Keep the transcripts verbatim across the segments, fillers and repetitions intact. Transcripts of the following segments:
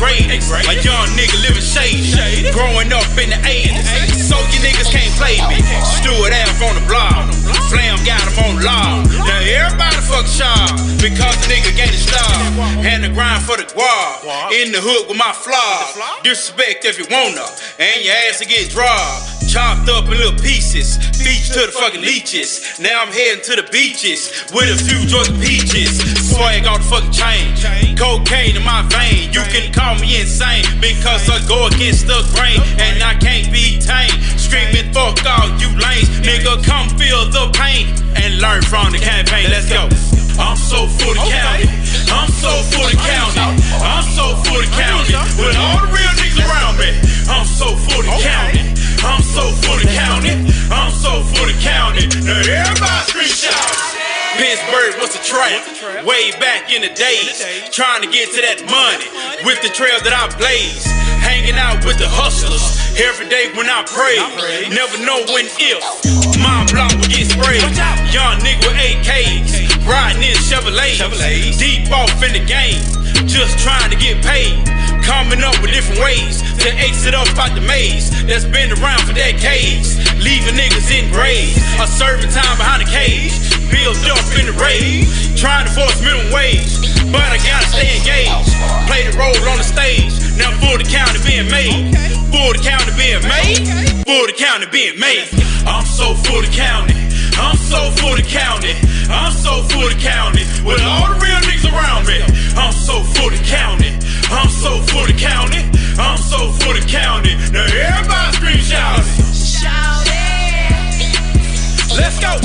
greatest. A young nigga living shady, growing up in the eighties. So you niggas can't play me. Stewart Ave on the block, Flam got him on lock. Now everybody fuck sharp because the nigga gained a star. And the grind for the guap, in the hood with my flaw. Disrespect if you wanna, and your ass to get dropped. Chopped up in little pieces, beach to the fucking leeches. Now I'm heading to the beaches with a few Georgia peaches. Swag on the fucking chain, cocaine in my vein. You can call me insane because I go against the grain and I can't be tamed. Screaming fuck all you lanes, nigga come feel the pain and learn from the campaign. Let's go. I'm so for the county, I'm so for the county, I'm so for the county. With all the real niggas around me, I'm so for the county. I'm so for the county, I'm so for the county. Now everybody scream shout. Pittsburgh was a trap, way back in the days. Trying to get to that money with the trail that I blaze. Hanging out with the hustlers every day when I pray. Never know when if my block will get sprayed. Young nigga with A Ks, riding in Chevrolets. Deep off in the game, just trying to get paid. Coming up with different ways to exit up out the maze that's been around for decades. Leaving niggas in graves, a serving time behind the cage. Built up in the rage, trying to force minimum wage, but I gotta stay engaged. Play the role on the stage, now for the county being made. For the county being made, for the county being made. I'm so for the county, I'm so for the county, I'm so for the county. With all the real niggas around me, I'm so for the county, I'm so for the county, I'm so for the county. Now everybody scream shout it. Shout it. Let's go.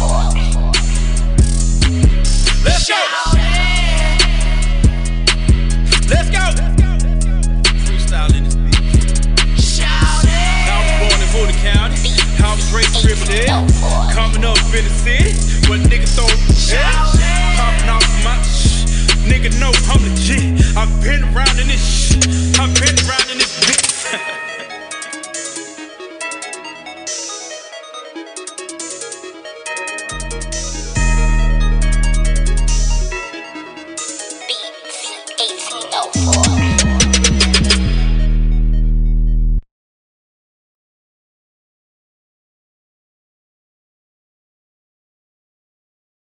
Let's go. Let's go. Freestyle in this bitch. Shout it. I was born in Fulton County. I was raised in Riverdale. Coming up in the city, where niggas throw yeah. Popping off my shh. Nigga know I'm legit. I've been around in this shh. I've been around in this